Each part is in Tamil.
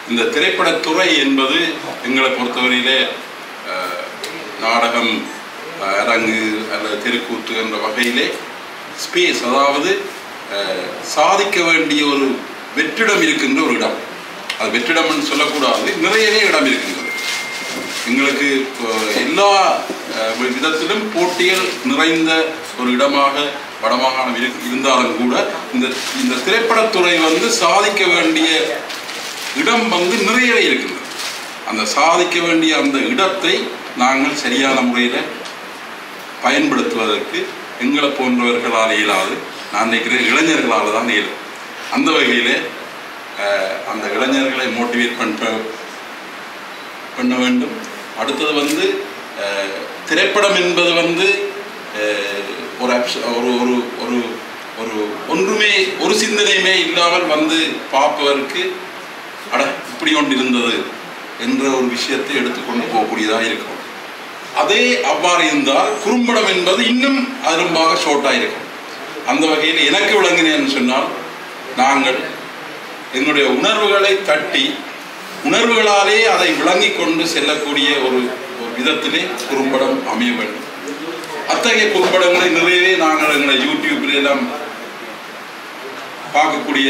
இந்த திரைப்படத்துறை என்பது எங்களை பொறுத்தவரையிலே நாடகம், அரங்கு அல்லது தெருக்கூத்து என்ற வகையிலே ஸ்பேஸ், அதாவது சாதிக்க வேண்டிய ஒரு வெற்றிடம் இருக்கின்ற ஒரு இடம். அது வெற்றிடம்னு சொல்லக்கூடாது, நிறையவே இடம் இருக்கின்றது. எங்களுக்கு எல்லா விதத்திலும் போட்டிகள் நிறைந்த ஒரு இடமாக வடமாகாணம் இருந்தாலும் கூட இந்த திரைப்படத்துறை சாதிக்க வேண்டிய இடம் நிறையவே இருக்கின்றது. அந்த சாதிக்க வேண்டிய அந்த இடத்தை நாங்கள் சரியான முறையில் பயன்படுத்துவதற்கு எங்களை போன்றவர்களால் இயலாது. நான் நினைக்கிறேன் இளைஞர்களால் தான் இயலும். அந்த வகையில் அந்த இளைஞர்களை மோட்டிவேட் பண்ண வேண்டும். அடுத்தது திரைப்படம் என்பது ஒரு ஒன்றுமே ஒரு சிந்தனையுமே இல்லாமல் பார்ப்பதற்கு இப்படி ஒன்று இருந்தது என்ற ஒரு விஷயத்தை எடுத்துக்கொண்டு போகக்கூடியதாக இருக்கும். அதே அவ்வாறு இருந்தால் குறும்படம் என்பது இன்னும் அதிகமாக ஷார்ட்டாக இருக்கும். அந்த வகையில் எனக்கு விளங்கினேன்னு சொன்னால், நாங்கள் எங்களுடைய உணர்வுகளை தட்டி உணர்வுகளாலே அதை விளங்கி கொண்டு செல்லக்கூடிய ஒரு விதத்திலே குறும்படம் அமைய வேண்டும். அத்தகைய குறும்படங்களை நிறையவே நாங்கள் எங்களை யூடியூப்ல எல்லாம் பார்க்கக்கூடிய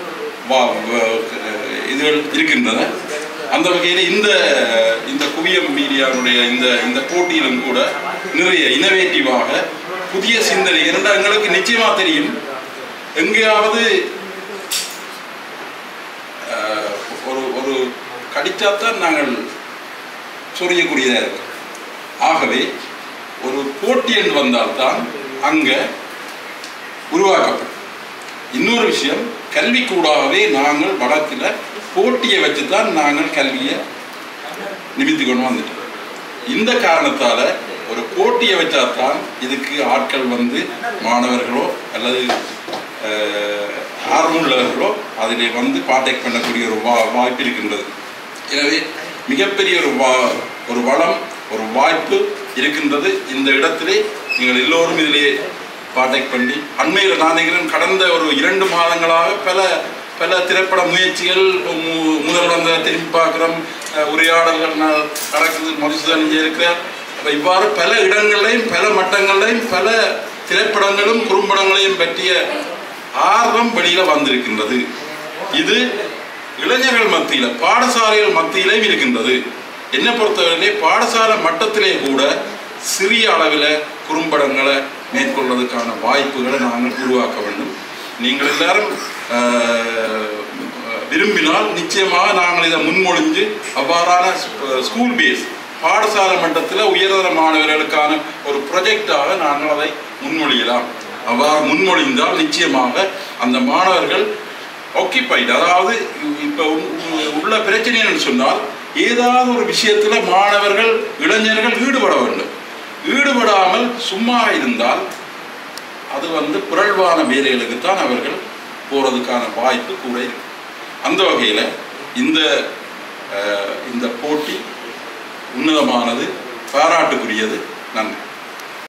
இதுகள் இருக்கின்றன. அந்த வகையில் இந்த குவியம் மீடியாவுடைய இந்த போட்டியிலும் கூட நிறைய இனோவேட்டிவாக புதிய சிந்தனை இரண்டாம் எங்களுக்கு நிச்சயமா தெரியும். எங்கேயாவது ஒரு கடிச்சாத்தான் நாங்கள் சொரியக்கூடியதாக இருக்கும். ஆகவே ஒரு போட்டி என்று வந்தால்தான் அங்கே உருவாக்கப்படும். இன்னொரு விஷயம், கல்வி கூடாகவே நாங்கள் வடக்கில் போட்டியை வச்சு தான் நாங்கள் கல்வியை நிமித்தி கொண்டு வந்துட்டோம். இந்த காரணத்தால் ஒரு போட்டியை வச்சாதான் இதுக்கு ஆட்கள் மாணவர்களோ அல்லது ஆர்வமுள்ளவர்களோ அதிலே பார்ட்டேக் பண்ணக்கூடிய ஒரு வாய்ப்பு இருக்கின்றது. எனவே மிகப்பெரிய ஒரு வளம், ஒரு வாய்ப்பு இருக்கின்றது. இந்த இடத்திலே நீங்கள் எல்லோரும் இதிலே பார்ட்டேக் பண்ணி, அண்மையில் நான் நினைக்கிறேன் கடந்த ஒரு 2 மாதங்களாக பல திரைப்பட முயற்சிகள் முதல்வந்த திரும்பி பார்க்குறோம், உரையாடல்கள் நடக்குது, மதுசூதன் இருக்கிறார். இவ்வாறு பல இடங்களையும் பல மட்டங்களையும் பல திரைப்படங்களும் குறும்படங்களையும் பற்றிய ஆர்வம் வெளியில் வந்திருக்கின்றது. இது இளைஞர்கள் மத்தியில், பாடசாலைகள் மத்தியிலேயும் இருக்கின்றது. என்னை பொறுத்தவரையிலே பாடசாலை மட்டத்திலே கூட சிறிய அளவில் குறும்படங்களை மேற்கொள்வதற்கான வாய்ப்புகளை நாங்கள் உருவாக்க வேண்டும். நீங்கள் எல்லாரும் விரும்பினால் நிச்சயமாக நாங்கள் இதை முன்மொழிஞ்சு அவ்வாறான ஸ்கூல் பேஸ் பாடசாலை மட்டத்தில் உயர்தர மாணவர்களுக்கான ஒரு ப்ரொஜெக்டாக நாங்கள் அதை முன்மொழியலாம். அவ்வாறு முன்மொழிந்தால் நிச்சயமாக அந்த மாணவர்கள் ஆக்கிபைடு, அதாவது இப்போ உள்ள பிரச்சனைன்னு சொன்னால் ஏதாவது ஒரு விஷயத்தில் மாணவர்கள் இளைஞர்கள் ஈடுபட வேண்டும். ஈடுபடாமல் சும்மா இருந்தால் அது புரள்வான வேலைகளுக்குத்தான் அவர்கள் போகிறதுக்கான வாய்ப்பு கூட இருக்கு. அந்த வகையில் இந்த போட்டி உன்னதமானது, பாராட்டுக்குரியது. நன்றி.